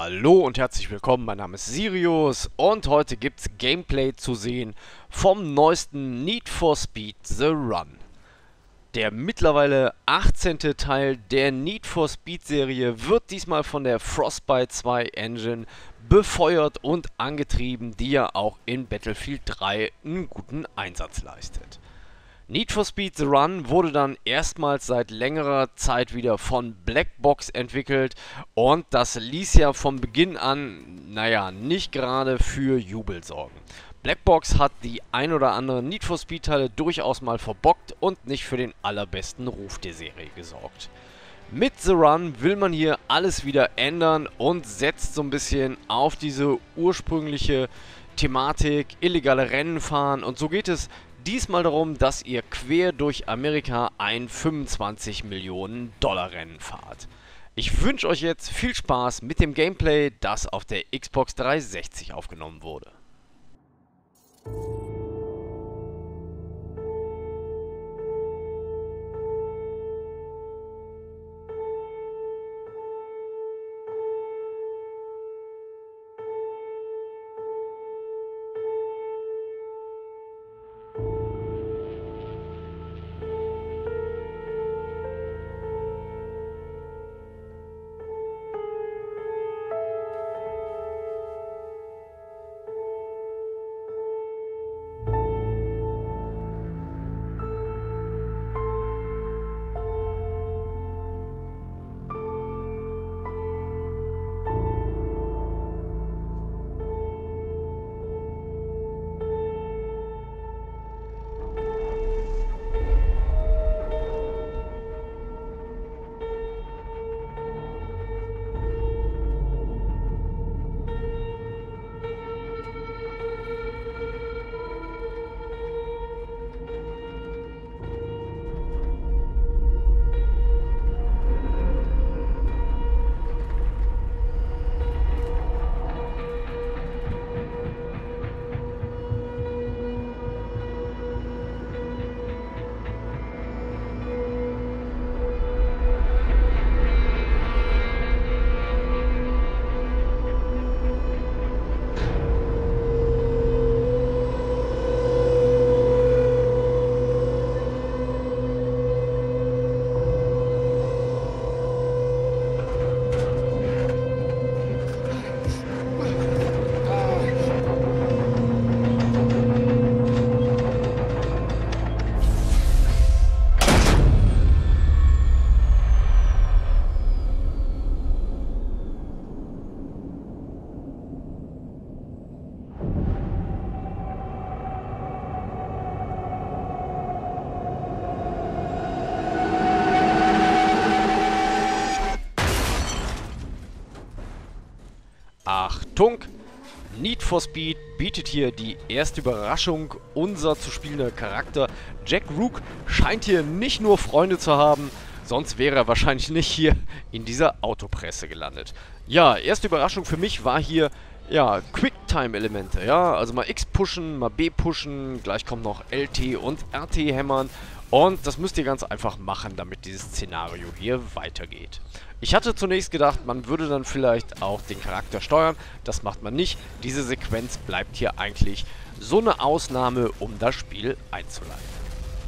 Hallo und herzlich willkommen, mein Name ist Sirius und heute gibt's Gameplay zu sehen vom neuesten Need for Speed The Run. Der mittlerweile 18. Teil der Need for Speed Serie wird diesmal von der Frostbite 2 Engine befeuert und angetrieben, die ja auch in Battlefield 3 einen guten Einsatz leistet. Need for Speed The Run wurde dann erstmals seit längerer Zeit wieder von Blackbox entwickelt und das ließ ja von Beginn an, naja, nicht gerade für Jubel sorgen. Blackbox hat die ein oder anderen Need for Speed Teile durchaus mal verbockt und nicht für den allerbesten Ruf der Serie gesorgt. Mit The Run will man hier alles wieder ändern und setzt so ein bisschen auf diese ursprüngliche Thematik, illegale Rennen fahren, und so geht es diesmal darum, dass ihr quer durch Amerika ein 25 Millionen Dollar Rennen fahrt. Ich wünsche euch jetzt viel Spaß mit dem Gameplay, das auf der Xbox 360 aufgenommen wurde. Achtung! Need for Speed bietet hier die erste Überraschung. Unser zu spielender Charakter Jack Rook scheint hier nicht nur Freunde zu haben, sonst wäre er wahrscheinlich nicht hier in dieser Autopresse gelandet. Ja, erste Überraschung für mich war hier, ja, Quicktime-Elemente, ja, also mal X pushen, mal B pushen, gleich kommt noch LT und RT hämmern. Und das müsst ihr ganz einfach machen, damit dieses Szenario hier weitergeht. Ich hatte zunächst gedacht, man würde dann vielleicht auch den Charakter steuern. Das macht man nicht. Diese Sequenz bleibt hier eigentlich so eine Ausnahme, um das Spiel einzuleiten.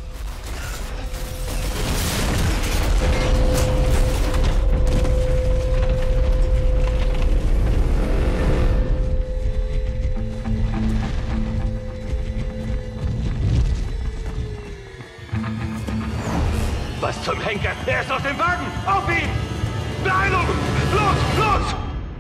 Was zum Henker? Er ist aus dem Wagen! Auf ihn! Beeilung! Los! Los!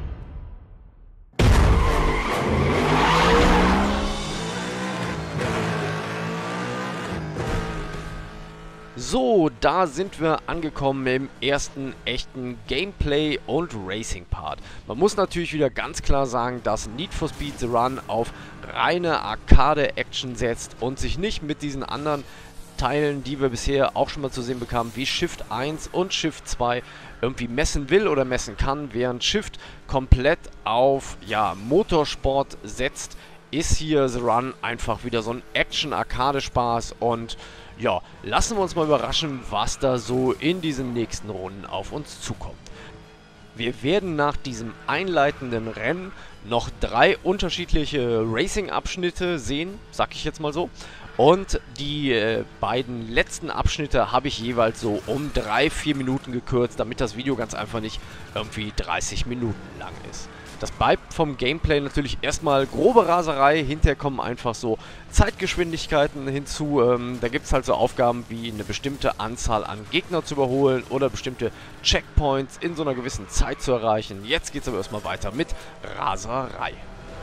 So, da sind wir angekommen im ersten echten Gameplay- und Racing-Part. Man muss natürlich wieder ganz klar sagen, dass Need for Speed The Run auf reine Arcade-Action setzt und sich nicht mit diesen anderen Teilen, die wir bisher auch schon mal zu sehen bekamen, wie Shift 1 und Shift 2 irgendwie messen will oder messen kann. Während Shift komplett auf, ja, Motorsport setzt, ist hier The Run einfach wieder so ein Action-Arcade-Spaß. Und ja, lassen wir uns mal überraschen, was da so in diesen nächsten Runden auf uns zukommt. Wir werden nach diesem einleitenden Rennen noch 3 unterschiedliche Racing-Abschnitte sehen, sag ich jetzt mal so. Und die beiden letzten Abschnitte habe ich jeweils so um 3-4 Minuten gekürzt, damit das Video ganz einfach nicht irgendwie 30 Minuten lang ist. Das bleibt vom Gameplay natürlich erstmal grobe Raserei, hinterher kommen einfach so Zeitgeschwindigkeiten hinzu. Da gibt es halt so Aufgaben wie eine bestimmte Anzahl an Gegner zu überholen oder bestimmte Checkpoints in so einer gewissen Zeit zu erreichen. Jetzt geht es aber erstmal weiter mit Raserei.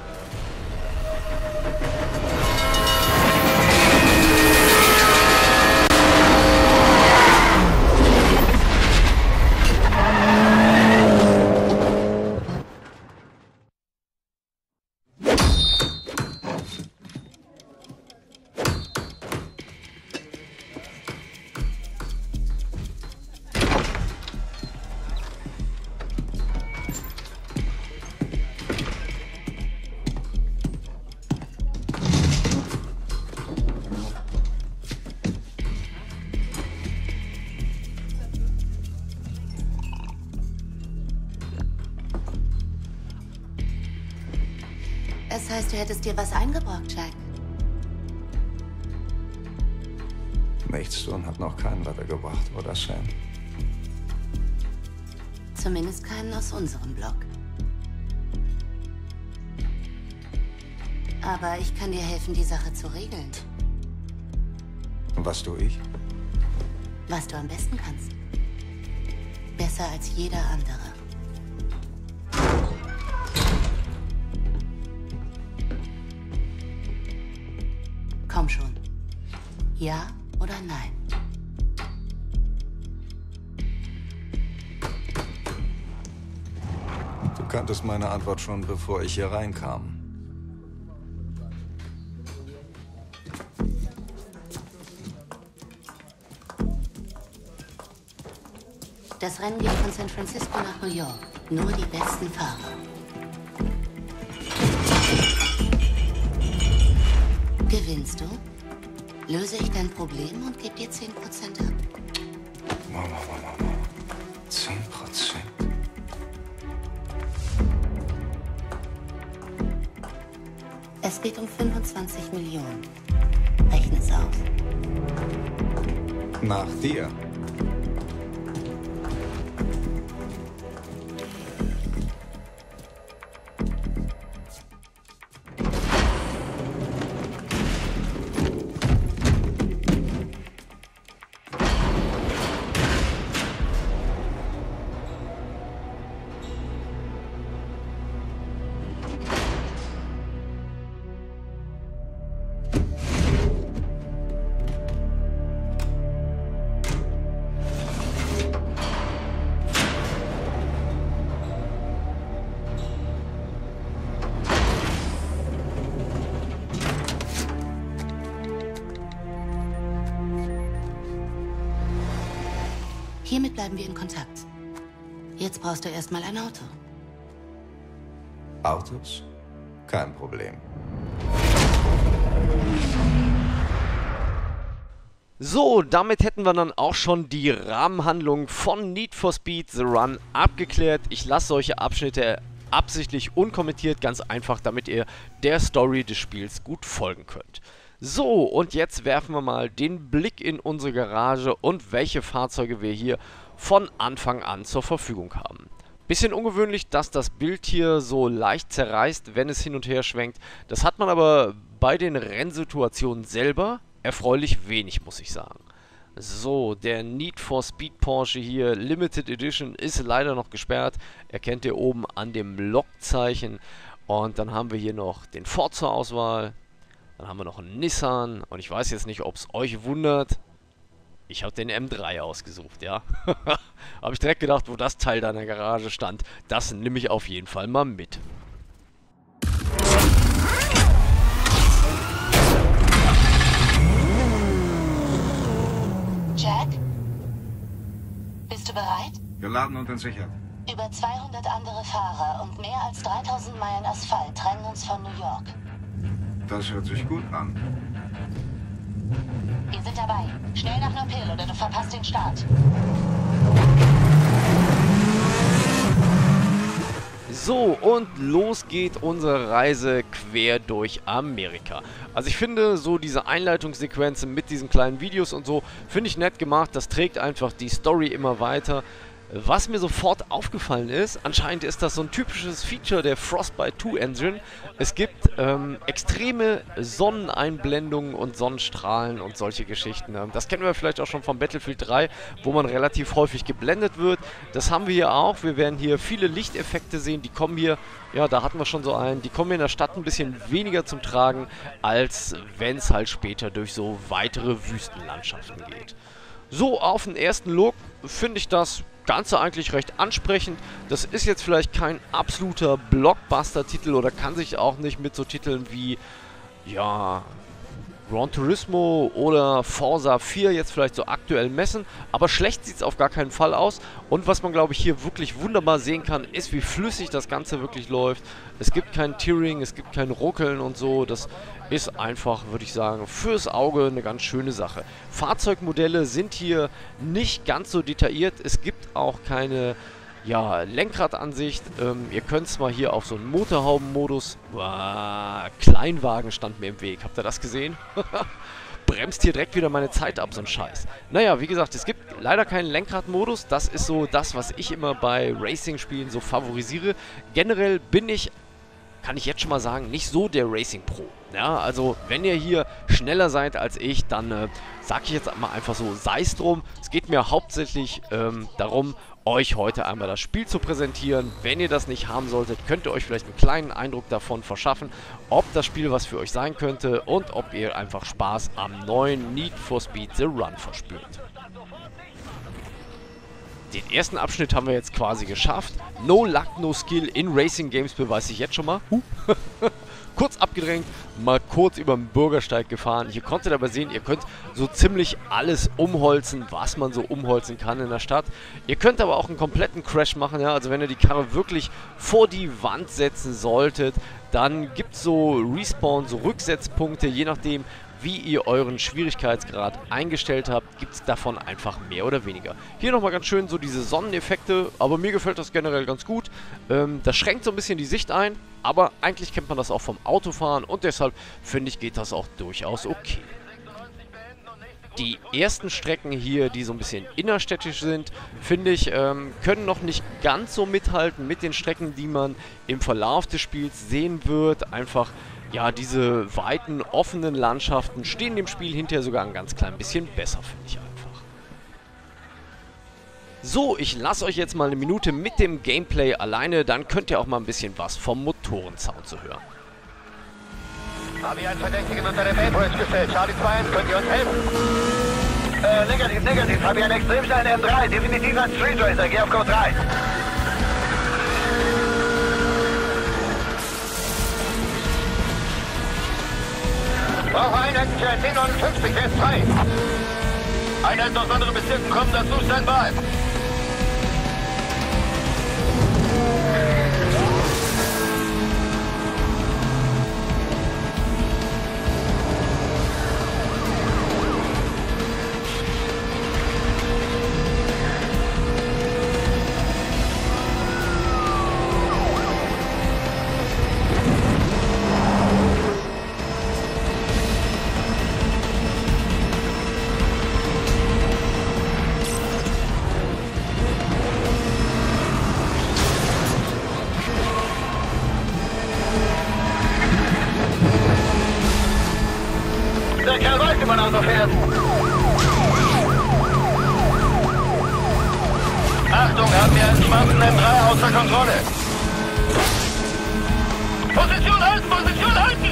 Das heißt, du hättest dir was eingebrockt, Jack? Nichts tun hat noch keinen weitergebracht, oder Sam? Zumindest keinen aus unserem Block. Aber ich kann dir helfen, die Sache zu regeln. Und was tue ich? Was du am besten kannst. Besser als jeder andere. Komm schon. Ja oder nein? Du kanntest meine Antwort schon, bevor ich hier reinkam. Das Rennen geht von San Francisco nach New York. Nur die besten Fahrer. Gewinnst du, löse ich dein Problem und gebe dir 10% ab. 10%? Es geht um 25 Millionen. Rechne es aus. Nach dir. Hiermit bleiben wir in Kontakt. Jetzt brauchst du erstmal ein Auto. Autos? Kein Problem. So, damit hätten wir dann auch schon die Rahmenhandlung von Need for Speed The Run abgeklärt. Ich lasse solche Abschnitte absichtlich unkommentiert, ganz einfach, damit ihr der Story des Spiels gut folgen könnt. So, und jetzt werfen wir mal den Blick in unsere Garage und welche Fahrzeuge wir hier von Anfang an zur Verfügung haben. Bisschen ungewöhnlich, dass das Bild hier so leicht zerreißt, wenn es hin und her schwenkt. Das hat man aber bei den Rennsituationen selber erfreulich wenig, muss ich sagen. So, der Need for Speed Porsche hier, Limited Edition, ist leider noch gesperrt. Erkennt ihr oben an dem Lockzeichen. Und dann haben wir hier noch den Ford zur Auswahl. Dann haben wir noch einen Nissan. Und ich weiß jetzt nicht, ob es euch wundert. Ich habe den M3 ausgesucht, ja. Habe ich direkt gedacht, wo das Teil da in der Garage stand. Das nehme ich auf jeden Fall mal mit. Jack? Bist du bereit? Wir laden und entsichert. Über 200 andere Fahrer und mehr als 3000 Meilen Asphalt trennen uns von New York. Das hört sich gut an. Wir sind dabei. Schnell nach Nopil oder du verpasst den Start. So, und los geht unsere Reise quer durch Amerika. Also ich finde, so diese Einleitungssequenzen mit diesen kleinen Videos und so, finde ich nett gemacht. Das trägt einfach die Story immer weiter. Was mir sofort aufgefallen ist, anscheinend ist das so ein typisches Feature der Frostbite 2 Engine. Es gibt extreme Sonneneinblendungen und Sonnenstrahlen und solche Geschichten. Das kennen wir vielleicht auch schon von Battlefield 3, wo man relativ häufig geblendet wird. Das haben wir hier auch. Wir werden hier viele Lichteffekte sehen, die kommen hier, ja, da hatten wir schon so einen, die kommen hier in der Stadt ein bisschen weniger zum Tragen, als wenn es halt später durch so weitere Wüstenlandschaften geht. So, auf den ersten Look finde ich das Ganze eigentlich recht ansprechend. Das ist jetzt vielleicht kein absoluter Blockbuster-Titel oder kann sich auch nicht mit so Titeln wie, ja, Gran Turismo oder Forza 4 jetzt vielleicht so aktuell messen, aber schlecht sieht es auf gar keinen Fall aus. Und was man, glaube ich, hier wirklich wunderbar sehen kann, ist, wie flüssig das Ganze wirklich läuft. Es gibt kein Tearing, es gibt kein Ruckeln und so. Das ist einfach, würde ich sagen, fürs Auge eine ganz schöne Sache. Fahrzeugmodelle sind hier nicht ganz so detailliert. Es gibt auch keine, ja, Lenkradansicht. Ihr könnt zwar hier auf so einen Motorhaubenmodus... Kleinwagen stand mir im Weg. Habt ihr das gesehen? Bremst hier direkt wieder meine Zeit ab, so ein Scheiß. Naja, wie gesagt, es gibt leider keinen Lenkradmodus. Das ist so das, was ich immer bei Racing-Spielen so favorisiere. Generell bin ich, kann ich jetzt schon mal sagen, nicht so der Racing-Pro. Ja, also wenn ihr hier schneller seid als ich, dann sage ich jetzt mal einfach so, sei es drum. Es geht mir hauptsächlich darum, euch heute einmal das Spiel zu präsentieren. Wenn ihr das nicht haben solltet, könnt ihr euch vielleicht einen kleinen Eindruck davon verschaffen, ob das Spiel was für euch sein könnte und ob ihr einfach Spaß am neuen Need for Speed The Run verspürt. Den ersten Abschnitt haben wir jetzt quasi geschafft. No Luck, No Skill in Racing Games beweise ich jetzt schon mal. Kurz abgedrängt, mal kurz über den Bürgersteig gefahren. Hier konntet ihr aber sehen, ihr könnt so ziemlich alles umholzen, was man so umholzen kann in der Stadt. Ihr könnt aber auch einen kompletten Crash machen, ja, also wenn ihr die Karre wirklich vor die Wand setzen solltet, dann gibt es so Respawn, so Rücksetzpunkte, je nachdem, wie ihr euren Schwierigkeitsgrad eingestellt habt, gibt es davon einfach mehr oder weniger. Hier nochmal ganz schön so diese Sonneneffekte, aber mir gefällt das generell ganz gut. Das schränkt so ein bisschen die Sicht ein, aber eigentlich kennt man das auch vom Autofahren und deshalb finde ich, geht das auch durchaus okay. Die ersten Strecken hier, die so ein bisschen innerstädtisch sind, finde ich, können noch nicht ganz so mithalten mit den Strecken, die man im Verlauf des Spiels sehen wird. Einfach, ja, diese weiten, offenen Landschaften stehen dem Spiel hinterher sogar ein ganz klein bisschen besser, finde ich einfach. So, ich lasse euch jetzt mal eine Minute mit dem Gameplay alleine, dann könnt ihr auch mal ein bisschen was vom Motorensound zu hören. Habe ich einen Verdächtigen unter der Main-Bridge gestellt. Charlie 2, könnt ihr uns helfen? Negativ, negativ. Habe ich einen extrem schnellen M3. Definitiv ein Street Racer. Geh auf Code 3. Brauche Einheitenstellen 1059, der ist frei. Einheiten aus anderen Bezirken kommen dazu, Standby. Der Kerl weiß, wie man Auto fährt. Achtung, haben wir einen schwarzen M3 außer Kontrolle. Position halten, Position halten!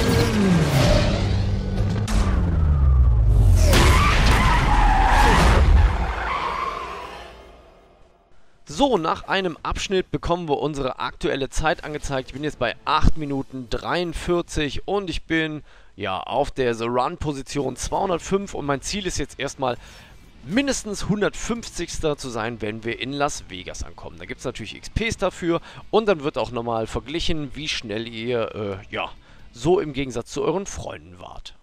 So, nach einem Abschnitt bekommen wir unsere aktuelle Zeit angezeigt. Ich bin jetzt bei 8 Minuten 43 und ich bin, ja, auf der The Run Position 205 und mein Ziel ist jetzt erstmal mindestens 150. zu sein, wenn wir in Las Vegas ankommen. Da gibt es natürlich XPs dafür und dann wird auch nochmal verglichen, wie schnell ihr, ja, so im Gegensatz zu euren Freunden wart.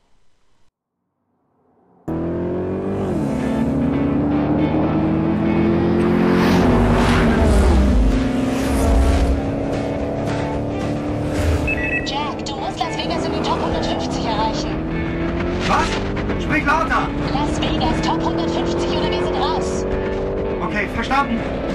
Sprich lauter! Las Vegas, Top 150 oder wir sind raus. Okay, verstanden.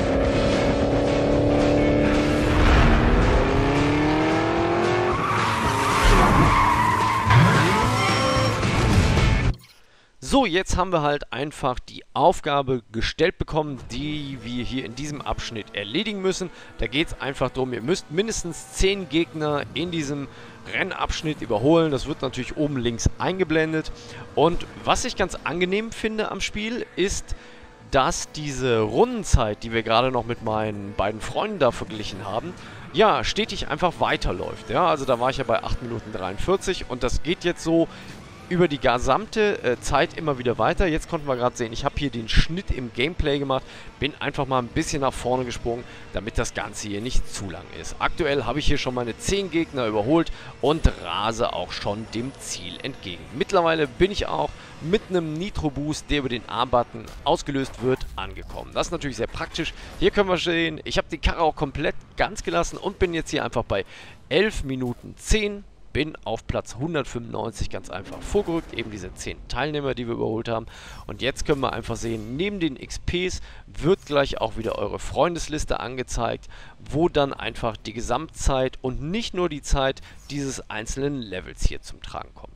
So, jetzt haben wir halt einfach die Aufgabe gestellt bekommen, die wir hier in diesem Abschnitt erledigen müssen. Da geht es einfach darum, ihr müsst mindestens 10 Gegner in diesem Rennabschnitt überholen. Das wird natürlich oben links eingeblendet. Und was ich ganz angenehm finde am Spiel, ist, dass diese Rundenzeit, die wir gerade noch mit meinen beiden Freunden da verglichen haben, ja, stetig einfach weiterläuft. Ja, also da war ich ja bei 8 Minuten 43 und das geht jetzt so über die gesamte Zeit immer wieder weiter. Jetzt konnten wir gerade sehen, ich habe hier den Schnitt im Gameplay gemacht, bin einfach mal ein bisschen nach vorne gesprungen, damit das Ganze hier nicht zu lang ist. Aktuell habe ich hier schon meine 10 Gegner überholt und rase auch schon dem Ziel entgegen. Mittlerweile bin ich auch mit einem Nitro Boost, der über den A-Button ausgelöst wird, angekommen. Das ist natürlich sehr praktisch. Hier können wir sehen, ich habe die Karre auch komplett ganz gelassen und bin jetzt hier einfach bei 11 Minuten 10. Bin auf Platz 195 ganz einfach vorgerückt, eben diese 10 Teilnehmer, die wir überholt haben. Und jetzt können wir einfach sehen, neben den XPs wird gleich auch wieder eure Freundesliste angezeigt, wo dann einfach die Gesamtzeit und nicht nur die Zeit dieses einzelnen Levels hier zum Tragen kommt.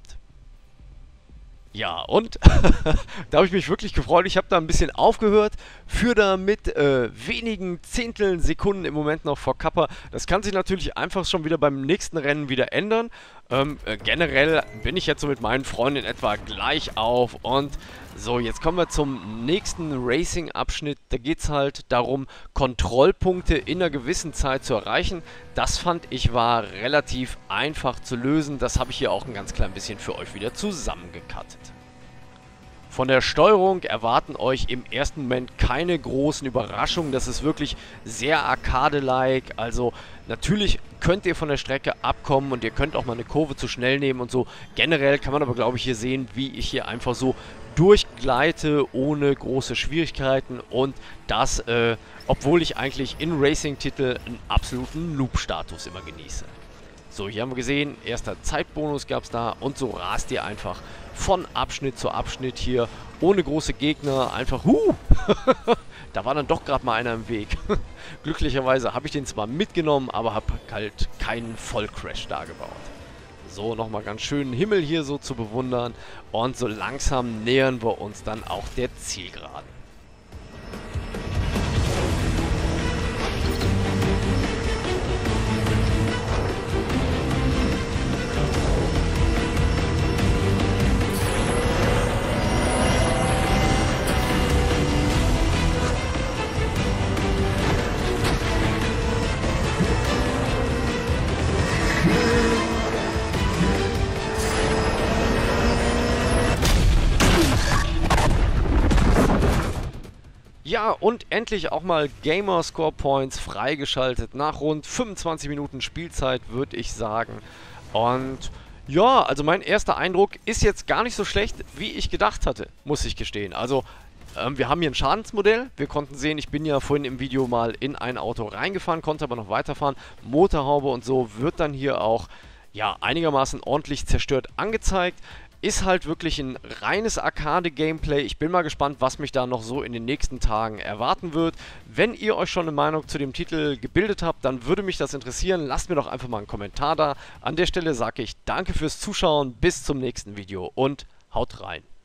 Ja, und da habe ich mich wirklich gefreut. Ich habe da ein bisschen aufgehört, für da mit wenigen Zehnteln Sekunden im Moment noch vor Kappa. Das kann sich natürlich einfach schon wieder beim nächsten Rennen wieder ändern. Generell bin ich jetzt so mit meinen Freunden in etwa gleich auf. Und so, jetzt kommen wir zum nächsten Racing-Abschnitt. Da geht es halt darum, Kontrollpunkte in einer gewissen Zeit zu erreichen. Das fand ich war relativ einfach zu lösen. Das habe ich hier auch ein ganz klein bisschen für euch wieder zusammengekattet. Von der Steuerung erwarten euch im ersten Moment keine großen Überraschungen. Das ist wirklich sehr Arcade-like. Also natürlich könnt ihr von der Strecke abkommen und ihr könnt auch mal eine Kurve zu schnell nehmen und so. Generell kann man aber, glaube ich, hier sehen, wie ich hier einfach so durchgleite ohne große Schwierigkeiten. Und das, obwohl ich eigentlich in Racing-Titel einen absoluten Noob-Status immer genieße. So, hier haben wir gesehen, erster Zeitbonus gab es da und so rast ihr einfach von Abschnitt zu Abschnitt hier, ohne große Gegner, einfach da war dann doch gerade mal einer im Weg. Glücklicherweise habe ich den zwar mitgenommen, aber habe halt keinen Vollcrash da gebaut. So, nochmal ganz schönen Himmel hier so zu bewundern und so langsam nähern wir uns dann auch der Zielgeraden. Ja, und endlich auch mal Gamer Score Points freigeschaltet. Nach rund 25 Minuten Spielzeit, würde ich sagen. Und ja, also mein erster Eindruck ist jetzt gar nicht so schlecht, wie ich gedacht hatte, muss ich gestehen. Also, wir haben hier ein Schadensmodell. Wir konnten sehen, ich bin ja vorhin im Video mal in ein Auto reingefahren, konnte aber noch weiterfahren. Motorhaube und so wird dann hier auch ja einigermaßen ordentlich zerstört angezeigt. Ist halt wirklich ein reines Arcade-Gameplay. Ich bin mal gespannt, was mich da noch so in den nächsten Tagen erwarten wird. Wenn ihr euch schon eine Meinung zu dem Titel gebildet habt, dann würde mich das interessieren. Lasst mir doch einfach mal einen Kommentar da. An der Stelle sage ich danke fürs Zuschauen, bis zum nächsten Video und haut rein.